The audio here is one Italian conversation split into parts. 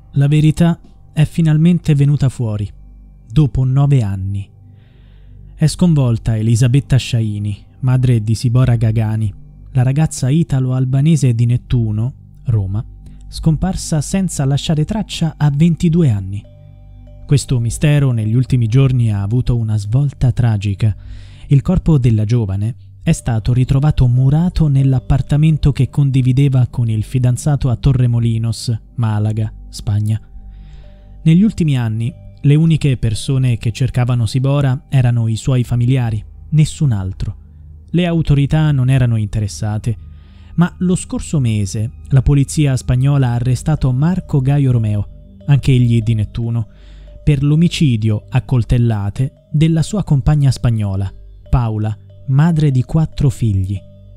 La verità è finalmente venuta fuori, dopo 9 anni. È sconvolta Elisabetta Sciaini, madre di Sibora Gagani, la ragazza italo-albanese di Nettuno, Roma, scomparsa senza lasciare traccia a 22 anni. Questo mistero negli ultimi giorni ha avuto una svolta tragica. Il corpo della giovane è stato ritrovato murato nell'appartamento che condivideva con il fidanzato a Torremolinos, Malaga, Spagna. Negli ultimi anni, le uniche persone che cercavano Sibora erano i suoi familiari, nessun altro. Le autorità non erano interessate, ma lo scorso mese la polizia spagnola ha arrestato Marco Gaio Romeo, anche egli di Nettuno, per l'omicidio a coltellate della sua compagna spagnola, Paula, madre di 4 figli.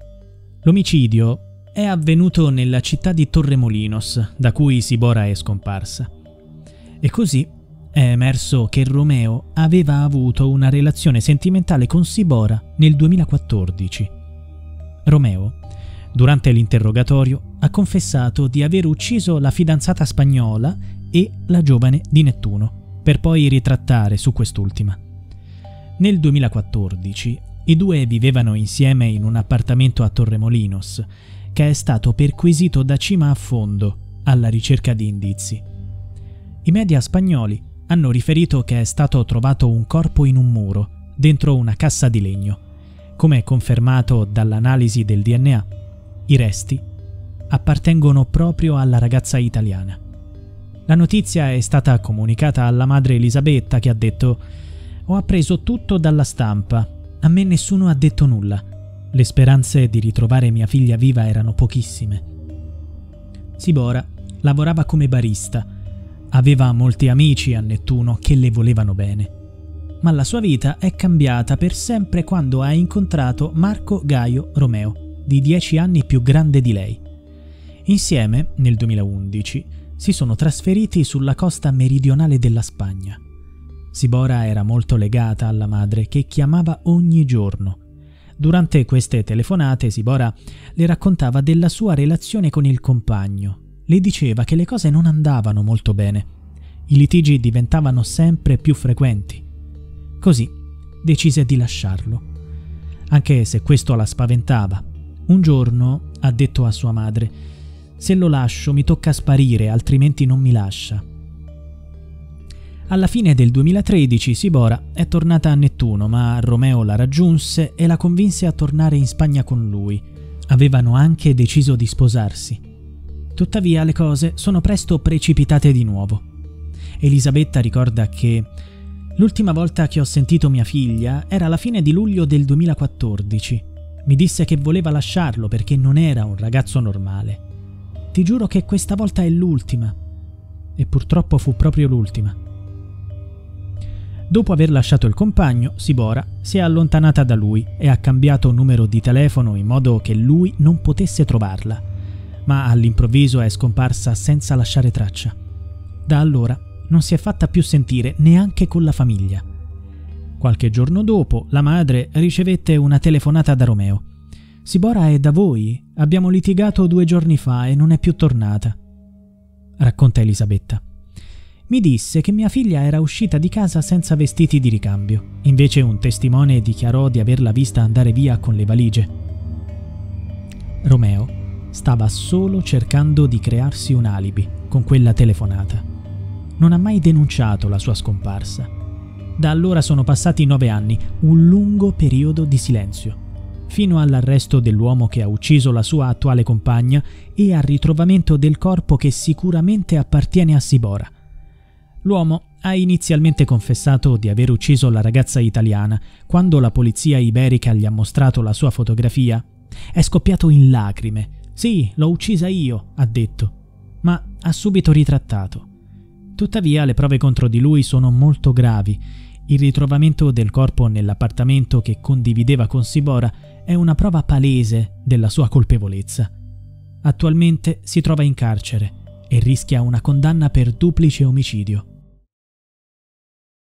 L'omicidio è avvenuto nella città di Torremolinos, da cui Sibora è scomparsa. E così è emerso che Romeo aveva avuto una relazione sentimentale con Sibora nel 2014. Romeo, durante l'interrogatorio, ha confessato di aver ucciso la fidanzata spagnola e la giovane di Nettuno, per poi ritrattare su quest'ultima. Nel 2014 i due vivevano insieme in un appartamento a Torremolinos, che è stato perquisito da cima a fondo alla ricerca di indizi. I media spagnoli hanno riferito che è stato trovato un corpo in un muro, dentro una cassa di legno. Come confermato dall'analisi del DNA, i resti appartengono proprio alla ragazza italiana. La notizia è stata comunicata alla madre Elisabetta, che ha detto: «Ho appreso tutto dalla stampa. A me nessuno ha detto nulla. Le speranze di ritrovare mia figlia viva erano pochissime». Sibora lavorava come barista. Aveva molti amici a Nettuno che le volevano bene. Ma la sua vita è cambiata per sempre quando ha incontrato Marco Gaio Romeo, di 10 anni più grande di lei. Insieme, nel 2011, si sono trasferiti sulla costa meridionale della Spagna. Sibora era molto legata alla madre, che chiamava ogni giorno. Durante queste telefonate Sibora le raccontava della sua relazione con il compagno. Le diceva che le cose non andavano molto bene. I litigi diventavano sempre più frequenti. Così decise di lasciarlo, anche se questo la spaventava. Un giorno ha detto a sua madre: «Se lo lascio mi tocca sparire, altrimenti non mi lascia». Alla fine del 2013 Sibora è tornata a Nettuno, ma Romeo la raggiunse e la convinse a tornare in Spagna con lui. Avevano anche deciso di sposarsi. Tuttavia le cose sono presto precipitate di nuovo. Elisabetta ricorda che «L'ultima volta che ho sentito mia figlia era alla fine di luglio del 2014. Mi disse che voleva lasciarlo perché non era un ragazzo normale. Ti giuro che questa volta è l'ultima». E purtroppo fu proprio l'ultima. Dopo aver lasciato il compagno, Sibora si è allontanata da lui e ha cambiato numero di telefono in modo che lui non potesse trovarla, ma all'improvviso è scomparsa senza lasciare traccia. Da allora non si è fatta più sentire neanche con la famiglia. Qualche giorno dopo, la madre ricevette una telefonata da Romeo. «Sibora è da voi? Abbiamo litigato 2 giorni fa e non è più tornata», racconta Elisabetta. «Mi disse che mia figlia era uscita di casa senza vestiti di ricambio. Invece un testimone dichiarò di averla vista andare via con le valigie». Romeo stava solo cercando di crearsi un alibi con quella telefonata. Non ha mai denunciato la sua scomparsa. Da allora sono passati 9 anni, un lungo periodo di silenzio, fino all'arresto dell'uomo che ha ucciso la sua attuale compagna e al ritrovamento del corpo che sicuramente appartiene a Sibora. L'uomo ha inizialmente confessato di aver ucciso la ragazza italiana. Quando la polizia iberica gli ha mostrato la sua fotografia, è scoppiato in lacrime. «Sì, l'ho uccisa io», ha detto, ma ha subito ritrattato. Tuttavia le prove contro di lui sono molto gravi. Il ritrovamento del corpo nell'appartamento che condivideva con Sibora è una prova palese della sua colpevolezza. Attualmente si trova in carcere e rischia una condanna per duplice omicidio.